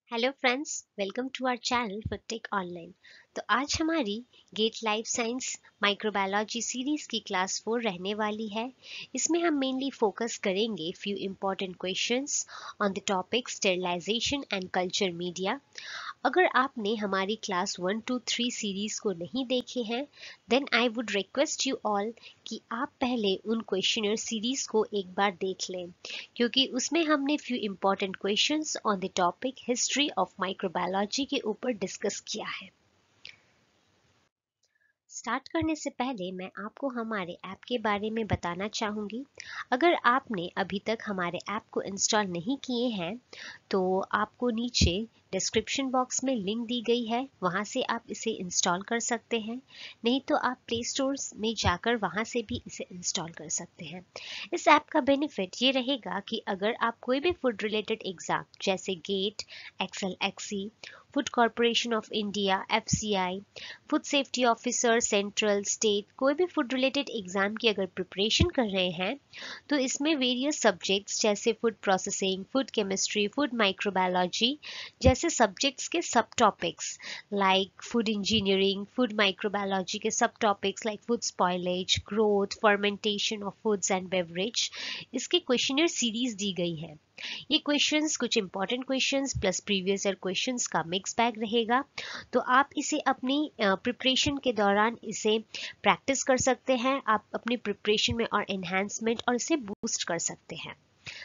Hello friends, welcome to our channel for tech online. तो आज हमारी GATE life science microbiology series की class 4 रहने वाली है। इसमें हम मेनली फोकस करेंगे few important questions on the topic sterilization and culture media. अगर आपने हमारी क्लास 1, 2, 3 सीरीज को नहीं देखे हैं then I would request you all कि आप पहले उन क्वेश्चनर सीरीज को एक बार देख लें, क्योंकि उसमें हमने few important questions on the topic history of microbiology के ऊपर डिस्कस किया है। स्टार्ट करने से पहले मैं आपको हमारे ऐप के बारे में बताना चाहूँगी। अगर आपने अभी तक हमारे ऐप को इंस्टॉल नहीं किए हैं तो आपको नीचे डिस्क्रिप्शन बॉक्स में लिंक दी गई है, वहाँ से आप इसे इंस्टॉल कर सकते हैं। नहीं तो आप प्ले स्टोर में जाकर वहाँ से भी इसे इंस्टॉल कर सकते हैं। इस ऐप का बेनिफिट ये रहेगा कि अगर आप कोई भी फूड रिलेटेड एग्जाम जैसे गेट, एक्सेल एक्सी, food corporation of India, FCI, food safety officer central state, कोई भी फूड रिलेटेड एग्जाम की अगर प्रिपरेशन कर रहे हैं तो इसमें वेरियस सब्जेक्ट्स जैसे food processing, food chemistry, food microbiology जैसे सब्जेक्ट्स के सब topics like food engineering, food microbiology के सब topics like food spoilage, growth, fermentation of foods and beverage, इसके क्वेश्चनर सीरीज दी गई है। ये क्वेश्चंस कुछ important questions plus previous year questions का मिक्स बैग रहेगा। तो आप इसे अपनी प्रिपरेशन के दौरान इसे प्रैक्टिस कर सकते हैं, आप अपनी प्रिपरेशन में और एनहांसमेंट और इसे बूस्ट कर सकते हैं।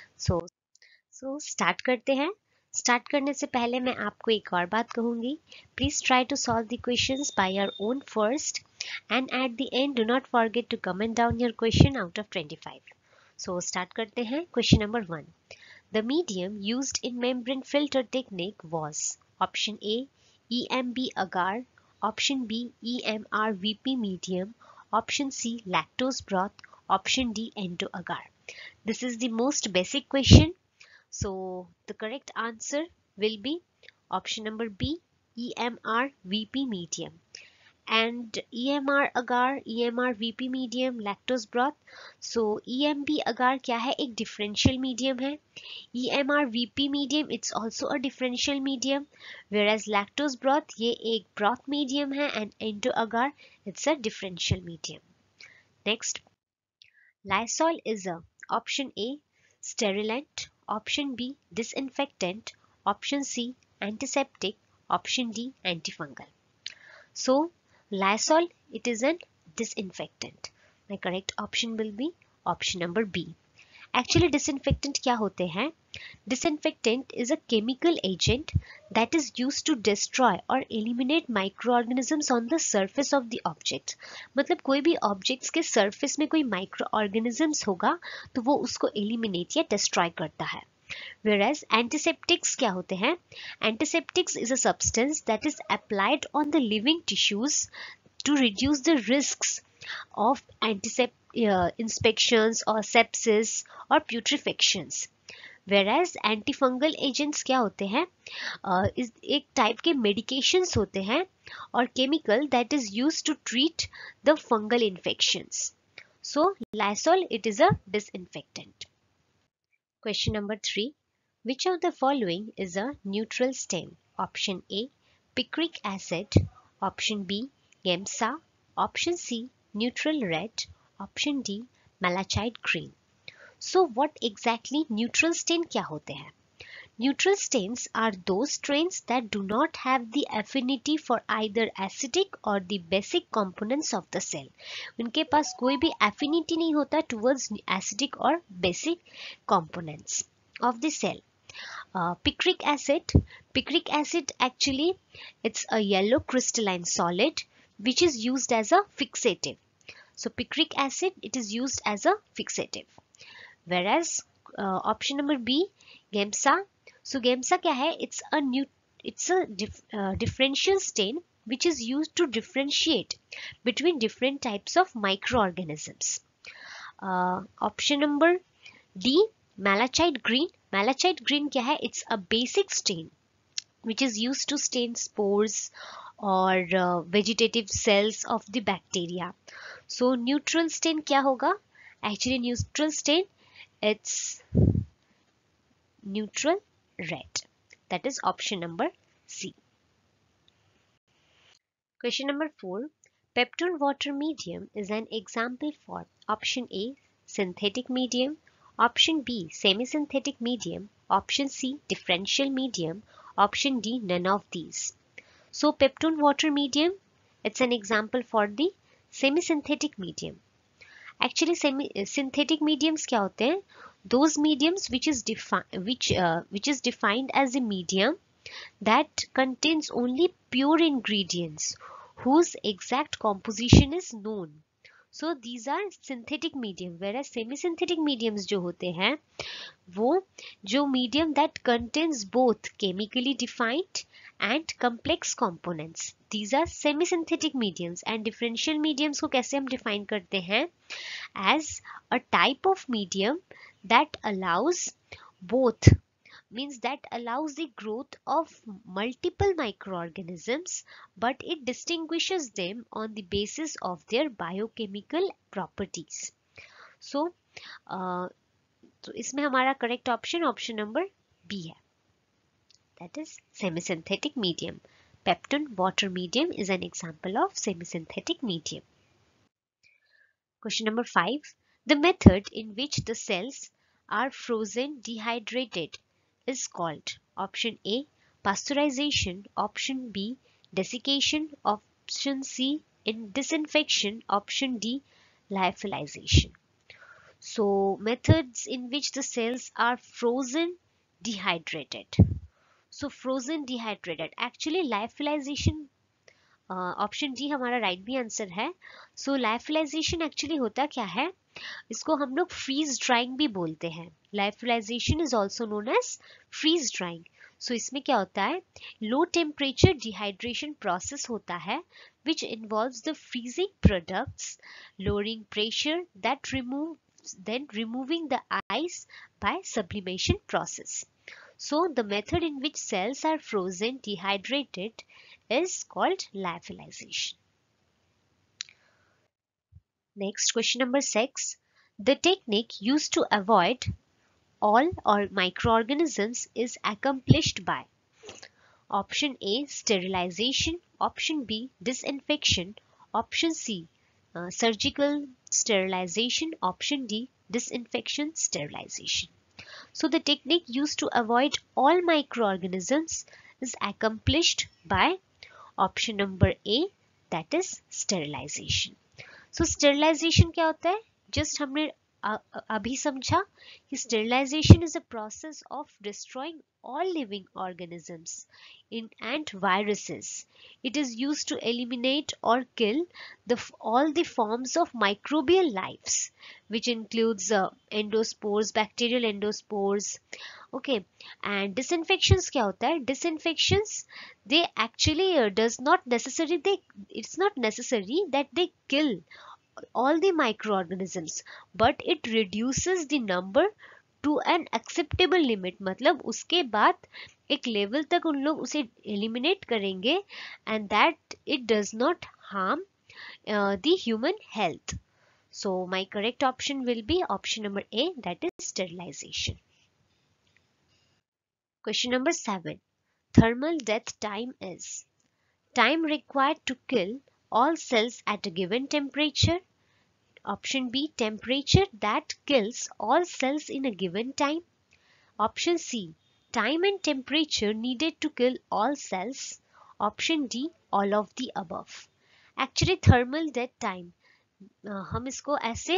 सो स्टार्ट करते हैं। स्टार्ट करने से पहले मैं आपको एक और बात कहूंगी, please try to solve the questions by your own first and at the end do not forget to comment down your question out of 25। So start करते हैं। Question number 1, the medium used in membrane filter technique was option A EMB agar, option B EMR-VP medium, option C lactose broth, option D endo agar. This is the most basic question. So the correct answer will be option number B EMR-VP medium. And EMR agar, EMR VP medium, lactose broth. So EMB agar क्या है, एक differential medium है. EMR VP medium it's also a differential medium, whereas lactose broth ये एक broth medium है and endo agar it's a differential medium. Next, Lysol is a option A sterilant, option B disinfectant, option C antiseptic, option D antifungal. So Lysol, it is a disinfectant. My correct option will be option number B. Actually disinfectant क्या होते हैं? Disinfectant is a chemical agent that is used to destroy or eliminate microorganisms on the surface of the object. मतलब कोई भी objects के surface में कोई microorganisms होगा तो वो उसको eliminate या destroy करता है. Whereas antiseptics क्या होते हैं? Antiseptics is a substance that is applied on the living tissues to reduce the risks of inspections or sepsis or putrefactions. Whereas antifungal agents क्या होते हैं? एक टाइप के medications होते हैं और chemical that is used to treat the fungal infections. So Lysol, it is a disinfectant. Question number 3. Which of the following is a neutral stain? Option A picric acid, option B GEMSA, option C neutral red, option D malachite green. So what exactly neutral stain क्या होते हैं? Neutral stains are those strains that do not have the affinity for either acidic or the basic components of the cell. उनके पास कोई भी affinity नहीं होता towards acidic or basic components of the cell. Picric acid actually it's a yellow crystalline solid which is used as a fixative. So picric acid, it is used as a fixative. Whereas option number B GEMSA. So GEMSA क्या है? It's a differential stain which is used to differentiate between different types of microorganisms. Option number D malachite green. Malachite green क्या है? It's a basic stain which is used to stain spores or vegetative cells of the bacteria. So neutral stain क्या होगा? Actually neutral stain it's neutral red. That is option number C. Question number 4. Peptone water medium is an example for option A, synthetic medium, option B, semi-synthetic medium, option C, differential medium, option D, none of these. So peptone water medium, it's an example for the semi-synthetic medium. Actually synthetic mediums क्या होते हैं? Those mediums which is defined as a medium that contains only pure ingredients whose exact composition is known. So these are synthetic medium, whereas semi-synthetic mediums जो होते हैं वो जो medium that contains both chemically defined and complex components. These are semi-synthetic mediums. And differential mediums को कैसे हम define करते हैं? As a type of medium that allows both, means that allows the growth of multiple microorganisms, but it distinguishes them on the basis of their biochemical properties. So तो इसमें हमारा correct option number B है, that is semi-synthetic medium. Peptone water medium is an example of semi-synthetic medium. Question number 5. The method in which the cells are frozen dehydrated is called option A, pasteurization, option B, desiccation, option C, disinfection, option D, lyophilization. So methods in which the cells are frozen dehydrated. So frozen dehydrated, actually lyophilization, option D हमारा right भी answer है. So लाइफलाइजेशन actually होता क्या है, इसको हम लोग freeze drawing भी बोलते हैं. Lyophilization is also known as freeze drying. So इसमें क्या होता है, लो टेम्परेचर डिहाइड्रेशन प्रोसेस होता है which involves the freezing products, lowering pressure that removing the ice by sublimation process. So the method in which cells are frozen dehydrated is called lyophilization. Next, question number 6. The technique used to avoid all or microorganisms is accomplished by option A, sterilization, option B, disinfection, option C, surgical sterilization, option D, disinfection sterilization. So the technique used to avoid all microorganisms is accomplished by option number A, that is sterilization. So sterilization क्या होता है, just हमने अभी समझा कि sterilization is a process of destroying all living organisms and viruses. It is used to eliminate or kill all the forms of microbial lives, which includes endospores, bacterial endospores. Okay, and disinfections क्या होता है, disinfections they actually it's not necessary that they kill all the microorganisms, but it reduces the number to an acceptable limit. मतलब उसके बाद एक level तक उन लोग उसे eliminate करेंगे and that it does not harm the human health. So my correct option will be option number A, that is sterilization. Question number 7. Thermal death time is time required to kill all cells at a given temperature. Option B, temperature that kills all cells in a given time. Option C, time and temperature needed to kill all cells. Option D, all of the above. Actually thermal death time हम इसको ऐसे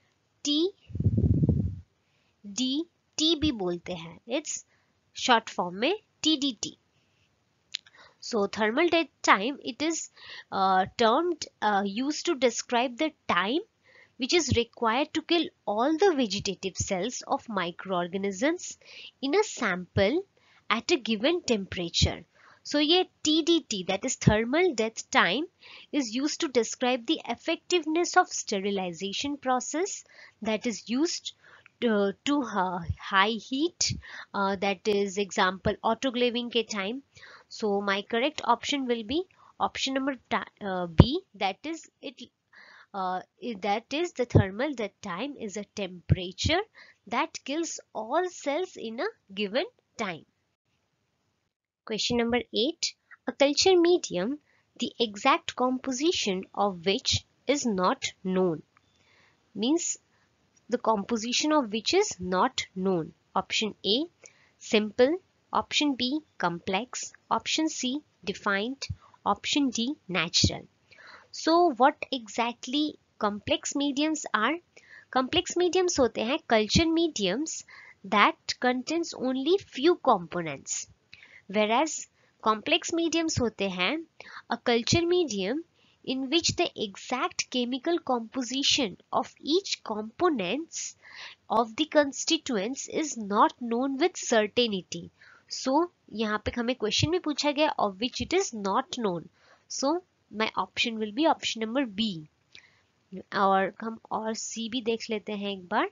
TDT भी बोलते हैं, it's short form में TDT. So thermal death time, it is termed used to describe the time which is required to kill all the vegetative cells of microorganisms in a sample at a given temperature. So ये TDT, that is thermal death time, is used to describe the effectiveness of sterilization process that is used to high heat, that is example autoclaving के time. So my correct option will be option number B, that is the thermal death time is a temperature that kills all cells in a given time. Question number 8. A culture medium, the exact composition of which is not known. Means the composition of which is not known. Option A, simple. Option B, complex. Option C, defined. Option D, natural. So what exactly complex mediums are? Complex mediums होते हैं culture mediums that contains only few components. Whereas complex mediums होते हैं a culture medium in which the exact chemical composition of each components of the constituents is not known with certainty. So यहाँ पे हमें question में पूछा गया of which it is not known. So my option will be option number B. और हम और C भी देख लेते हैं एक बार.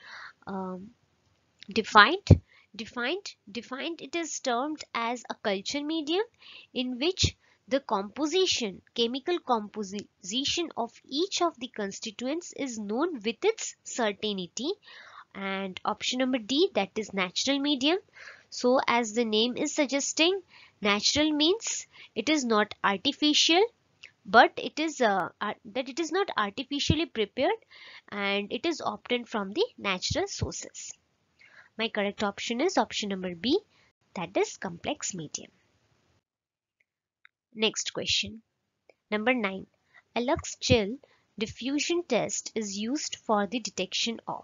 Defined it is termed as a culture medium in which the chemical composition of each of the constituents is known with its certainty. And option number D, that is natural medium. So as the name is suggesting, natural means it is not artificial, but it is that it is not artificially prepared and it is obtained from the natural sources. My correct option is option number B, that is complex medium. Next question. Number 9. A Lux gel diffusion test is used for the detection of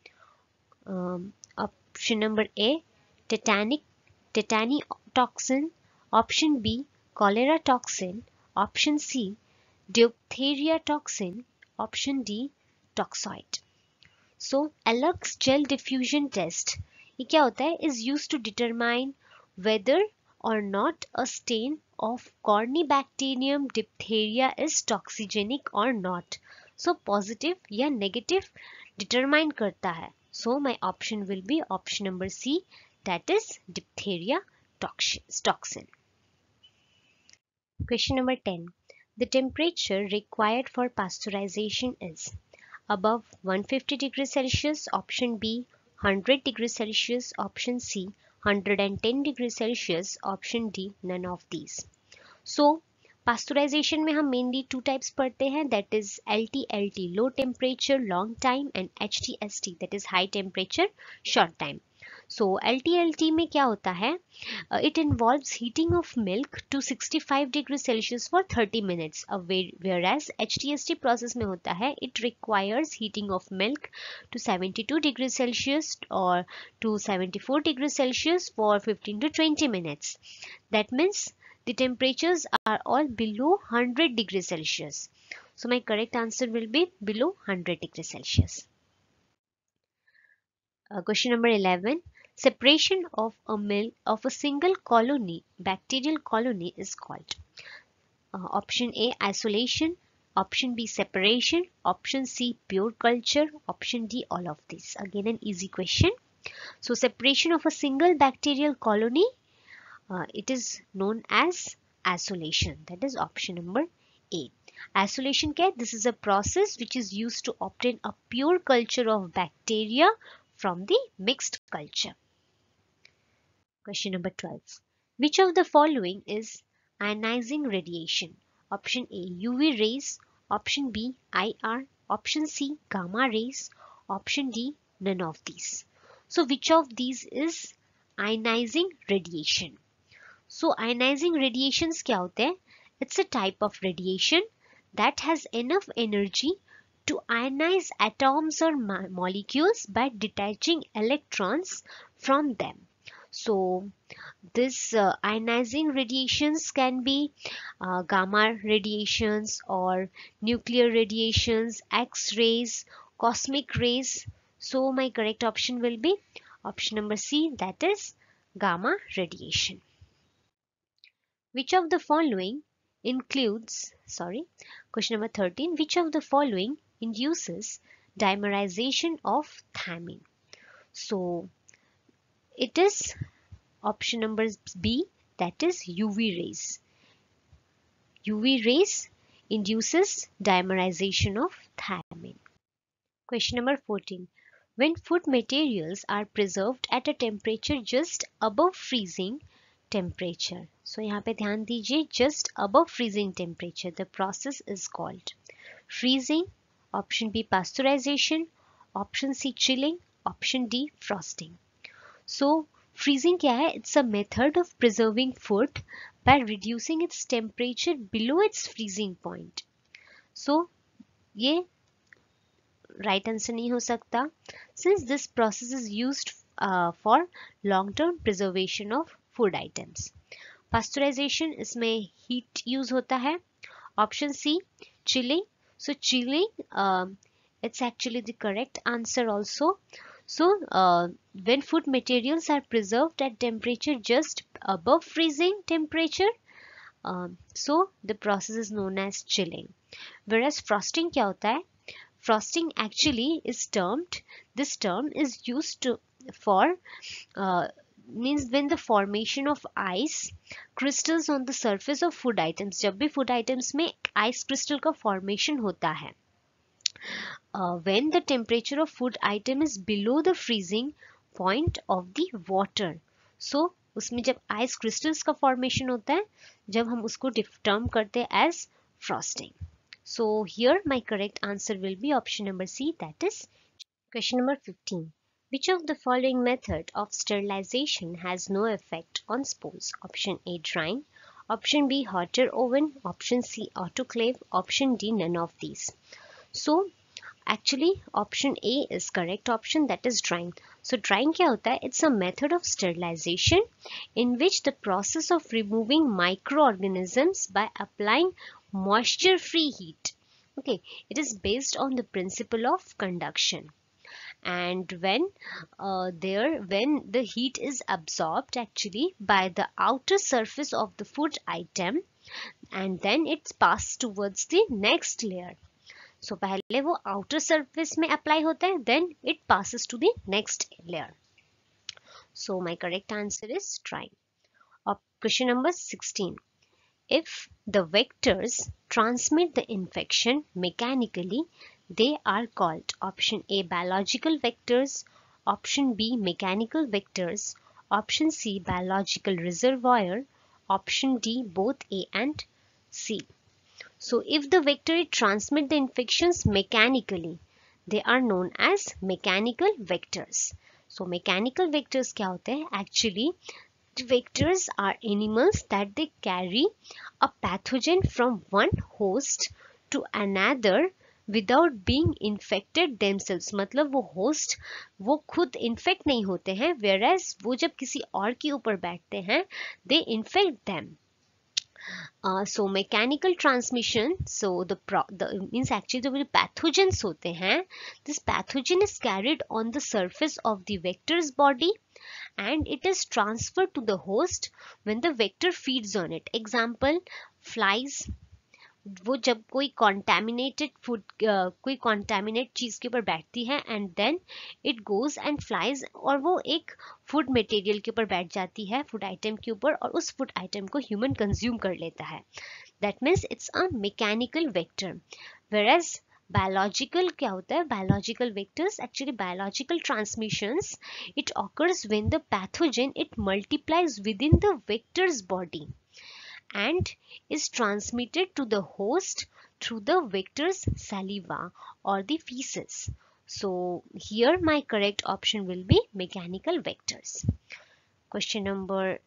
option number A, tetany toxin. Option B, cholera toxin. Option C, diphtheria toxin. Option D, toxoid. So Lux gel diffusion test ये क्या होता है? Is used to determine whether or not a strain of Corynebacterium diphtheria is toxigenic or not. So positive या negative determine करता है. So my option will be option number C, that is diphtheria toxin. Question number 10. The temperature required for pasteurization is above 150 degrees Celsius, option B 100 degrees Celsius, option C 110 degrees Celsius, option D none of these. So pasteurization में हम mainly two types पढ़ते हैं, that is LT low temperature long time and HTST, that is high temperature short time. So LT में क्या होता है? It involves heating of milk to 65 degrees Celsius for 30 minutes, whereas HTST process में होता है it requires heating of milk to 72 degrees Celsius or to 74 degrees Celsius for 15 to 20 minutes. That means the temperatures are all below 100 degrees Celsius. So my correct answer will be below 100 degrees Celsius. Question number 11. Separation of a single colony, bacterial colony, is called option A, isolation. Option B, separation. Option C, pure culture. Option D, all of these. Again an easy question. So separation of a single bacterial colony, it is known as isolation. That is option number A. Isolation क्या? This is a process which is used to obtain a pure culture of bacteria from the mixed culture. Question number 12. Which of the following is ionizing radiation? Option A, UV rays. Option B, IR. Option C, gamma rays. Option D, none of these. So which of these is ionizing radiation? So ionizing radiations क्या होते हैं? It's a type of radiation that has enough energy to ionize atoms or molecules by detaching electrons from them. So this ionizing radiations can be gamma radiations or nuclear radiations, X-rays, cosmic rays. So my correct option will be option number C, that is gamma radiation. Which of the following question number 13. Which of the following induces dimerization of thymine? So it is option number B, that is UV rays. UV rays induces dimerization of thymine. Question number 14. When food materials are preserved at a temperature just above freezing temperature. So यहाँ पे ध्यान दीजिए, just above freezing temperature the process is called freezing, option B pasteurization, option C chilling, option D frosting. So freezing क्या है? It's a method of preserving food by reducing its temperature below its freezing point. So ये right answer नहीं हो सकता, since this process is used for long term preservation of food items. Pasteurization, इसमें heat use होता है. Option C chilling. So chilling, it's actually the correct answer also. So when food materials are preserved at temperature just above freezing temperature, so the process is known as chilling. Whereas frosting क्या होता है? Frosting actually is termed, this term is used for means when the formation of ice crystals on the surface of food items. जब भी food items में ice crystal का formation होता है, when the temperature of food item is below the freezing point of the water. So उसमें जब ice crystals का formation होता है, जब हम उसको term करते हैं as frosting. So here my correct answer will be option number C, that is question number 15. Which of the following method of sterilization has no effect on spores? Option A drying, option B hot air oven, option C autoclave, option D none of these. So actually option A is correct option, that is drying. So drying क्या होता है? It's a method of sterilization in which the process of removing microorganisms by applying moisture free heat. Okay, it is based on the principle of conduction, and when the heat is absorbed actually by the outer surface of the food item, and then it's passed towards the next layer. So पहले वो outer surface में apply होता है, then it passes to the next layer. So my correct answer is drying. Question number 16. If the vectors transmit the infection mechanically, they are called option A biological vectors, option B mechanical vectors, option C biological reservoir, option D both A and C. So if the vector transmit the infections mechanically, they are known as mechanical vectors. So mechanical vectors क्या होते हैं? Actually vectors are animals that they carry a pathogen from one host to another without being infected themselves. मतलब वो host वो खुद infect नहीं होते हैं, whereas वो जब किसी और के ऊपर बैठते हैं, they infect them. So mechanical transmission, so the means actually the pathogens होते हैं, this pathogen is carried on the surface of the vector's body and it is transferred to the host when the vector feeds on it. Example, flies, वो जब कोई contaminated food कोई contaminated चीज के ऊपर बैठती है and then it goes and flies, और वो एक food material के ऊपर बैठ जाती है, food item के ऊपर, और उस food item को human consume कर लेता है. That means it's a mechanical vector. Whereas biological क्या होता है? Biological vectors, actually biological transmissions, it occurs when the pathogen it multiplies within the vector's body and is transmitted to the host through the vector's saliva or the feces. So here my correct option will be mechanical vectors. Question number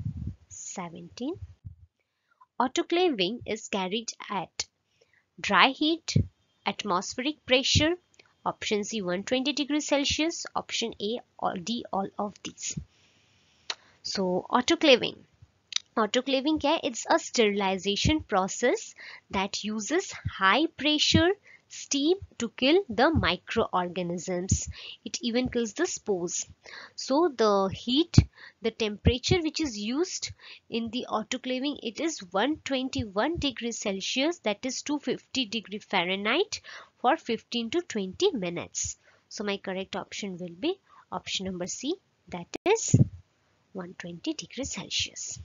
17. Autoclaving is carried at dry heat, atmospheric pressure, option C 120 degrees Celsius, option A or D all of these. So autoclaving क्या है? It's a sterilization process that uses high pressure steam to kill the microorganisms. It even kills the spores. So the heat, the temperature which is used in the autoclaving, it is 121 degrees Celsius, that is 250 degrees Fahrenheit for 15 to 20 minutes. So my correct option will be option number C, that is 120 degrees Celsius.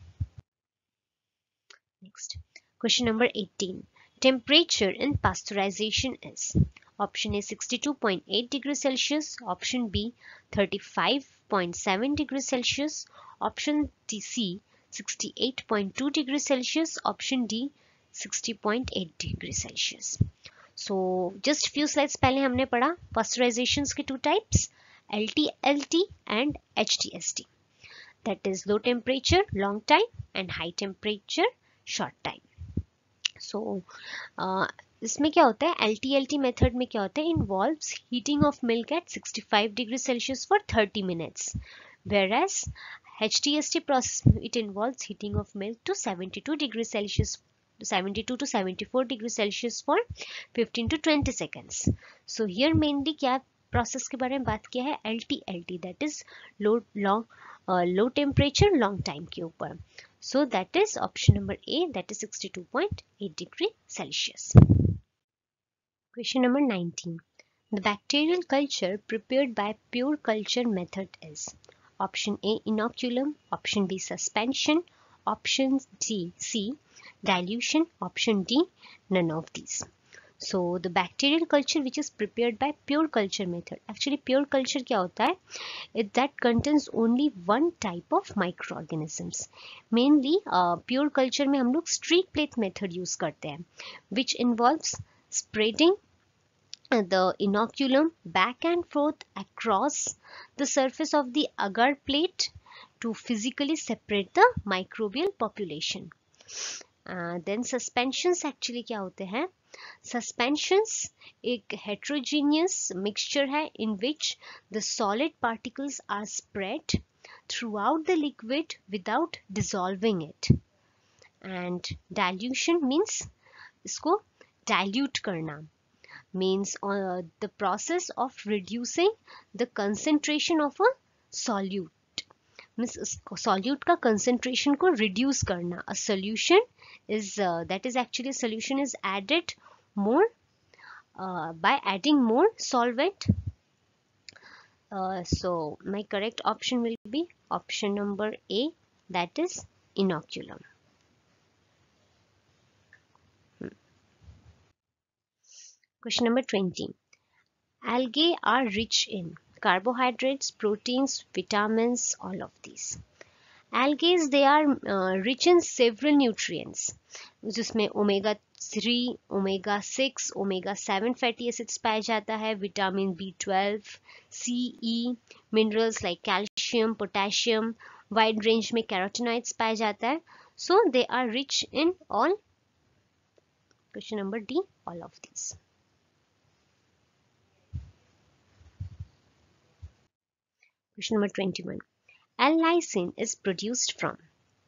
Next, question number 18. Temperature in pasteurization is option A 62.8 degrees Celsius, option B 35.7 degrees Celsius, option C 68.2 degrees Celsius. Option D 60.8 degrees Celsius. So just few slides पहले हमने पढ़ा pasteurizations के two types, LT-LT and HT-ST. That is low temperature long time and high temperature short time. So इसमें क्या होता है, LT-LT method में क्या होता है, involves heating of milk at 65 degrees Celsius for 30 minutes, whereas HT-ST process it involves heating of milk to 72 degrees Celsius, 72 to 74 degrees Celsius for 15 to 20 seconds. So here mainly क्या process के बारे में बात किया है, LT-LT, that is low temperature long time के ऊपर. So that is option number A, that is 62.8 degree Celsius. Question number 19. The bacterial culture prepared by pure culture method is option A inoculum, option B suspension, option C dilution, option D none of these. So the bacterial culture which is prepared by pure culture method, actually pure culture क्या होता है, that contains only one type of microorganisms. Mainly pure culture में हम लोग streak plate method use करते हैं, which involves spreading the inoculum back and forth across the surface of the agar plate to physically separate the microbial population. Then suspensions actually क्या होते हैं, suspensions एक heterogeneous mixture है in which the solid particles are spread throughout the liquid without dissolving it. And dilution means इसको dilute करना, means the process of reducing the concentration of a solute, means solute का concentration को reduce करना. A solution is that is actually a solution is added more by adding more solvent. So my correct option will be option number A, that is inoculum. Question number 20. Algae are rich in carbohydrates, proteins, vitamins, all of these. Algae, they are rich in several nutrients, जिसमें omega 3, omega 6, omega 7 fatty acids पाया जाता है, vitamin B12, C, E, minerals like calcium, potassium, wide range में carotenoids पाया जाता है. So they are rich in all. Question number D, all of these. Question number 21. L-lysine is produced from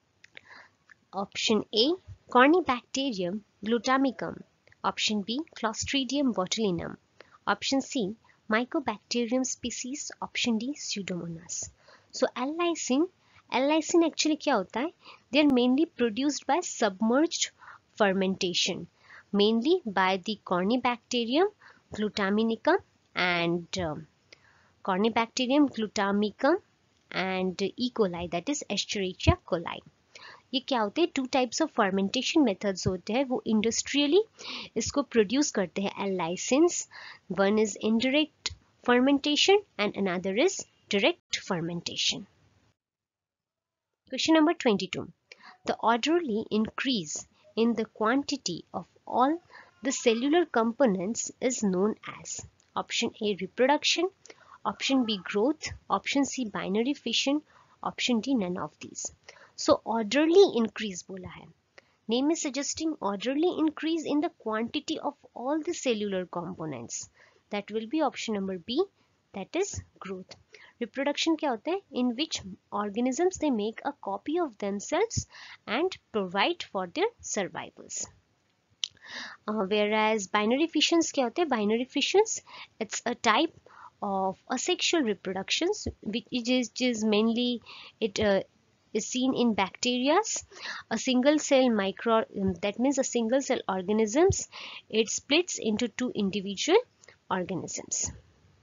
option A Corynebacterium glutamicum, option B Clostridium botulinum, option C Mycobacterium species, option D Pseudomonas. So L-lysine actually क्या होता है, they are mainly produced by submerged fermentation, mainly by the Corynebacterium glutaminicum and Corynebacterium glutamicum and E. coli, that is Escherichia coli. ये क्या होते हैं, two types of fermentation methods होते हैं, वो इंडस्ट्रियली इसको प्रोड्यूस करते हैं L lysines. One is indirect fermentation and another is direct fermentation. Question number 22. The orderly increase in the quantity of all the cellular components is known as option A reproduction, option B growth, option C binary fission, option D none of these. So orderly increase बोला है, name is suggesting orderly increase in the quantity of all the cellular components. That will be option number B, that is growth. Reproduction क्या होता है, in which organisms they make a copy of themselves and provide for their survivals. Whereas binary fissions क्या होते हैं, binary fissions it's a type of asexual reproductions which is mainly it is seen in bacteria. A single cell that means a single cell organisms, it splits into two individual organisms.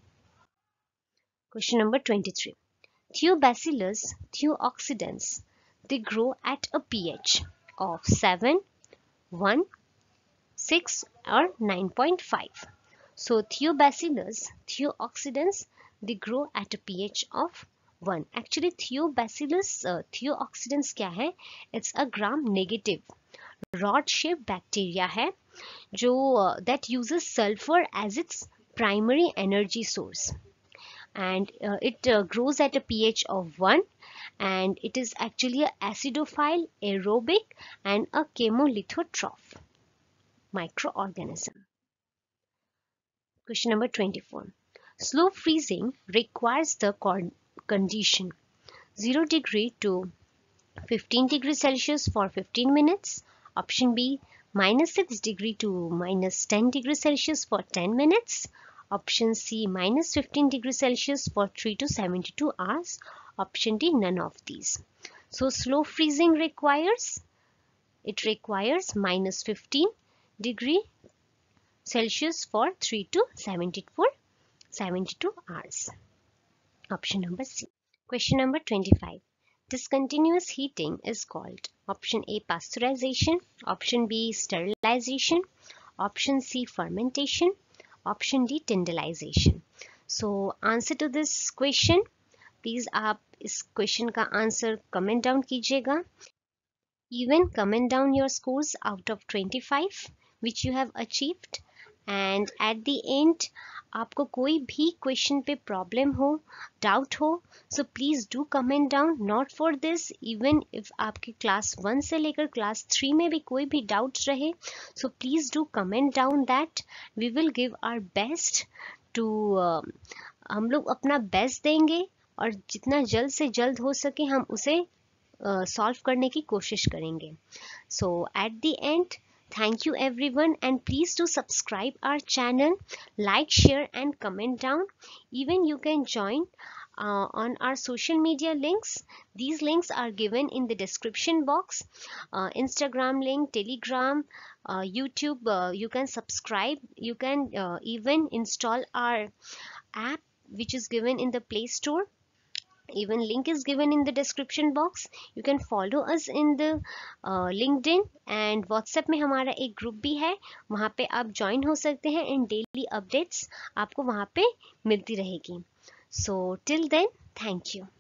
Question number 23. Thiobacillus thiooxidans, they grow at a pH of 7, 1, 6 or 9.5. So Thiobacillus thiooxidans, they grow at a pH of 1. Actually Thiobacillus thiooxidans क्या है? It's a gram negative rod shaped bacteria है जो that uses sulfur as its primary energy source, and it grows at a pH of 1, and it is actually a acidophile, aerobic and a chemolithotroph microorganism. Question number 24. Slow freezing requires the condition 0 degree to 15 degrees Celsius for 15 minutes. Option B, minus 6 degree to minus 10 degrees Celsius for 10 minutes. Option C, minus 15 degrees Celsius for 3 to 72 hours. Option D, none of these. So slow freezing requires minus 15 degree Celsius for 3 to 72 hours. Option number C. Question number 25. Discontinuous heating is called option A, pasteurization, option B, sterilization, option C, fermentation, option D, tyndallization. So answer to this question, please आप इस question का answer comment down कीजिएगा. Even comment down your scores out of 25 which you have achieved, and at the end आपको कोई भी question पे problem हो, doubt हो, so please do comment down. Not for this, even if आपके class 1 से लेकर क्लास 3 में भी कोई भी डाउट रहे, so please do comment down that. We will give our best to, हम लोग अपना बेस्ट देंगे और जितना जल्द से जल्द हो सके हम उसे सॉल्व करने की कोशिश करेंगे. So at the end, thank you everyone, and please do subscribe our channel, like, share and comment down. Even you can join on our social media links. These links are given in the description box. Instagram link, Telegram, YouTube, you can subscribe. You can even install our app which is given in the Play Store. Even link is given in the description box. You can follow us in the LinkedIn and WhatsApp में हमारा एक group भी है, वहाँ पे आप join हो सकते हैं एंड डेली अपडेट्स आपको वहाँ पे मिलती रहेगी. So till then, thank you.